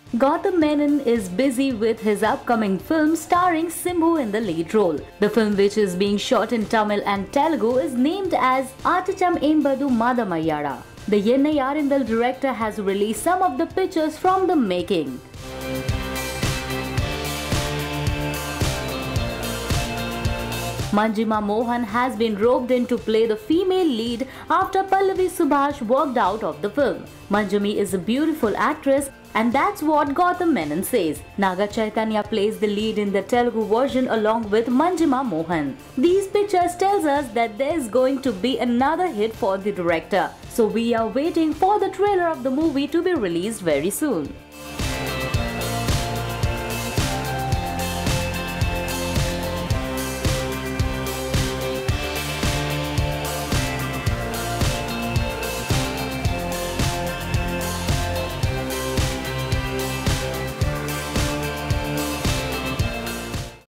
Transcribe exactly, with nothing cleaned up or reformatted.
Gautam Menon is busy with his upcoming film starring Simbu in the lead role. The film, which is being shot in Tamil and Telugu, is named as Atacham Embadu Madamayyada. The Yennai Arindal director has released some of the pictures from the making. Manjima Mohan has been roped in to play the female lead after Pallavi Subhash walked out of the film. Manjumi is a beautiful actress, and that's what Gautam Menon says. Naga Chaitanya plays the lead in the Telugu version along with Manjima Mohan. These pictures tells us that there's going to be another hit for the director. So we are waiting for the trailer of the movie to be released very soon.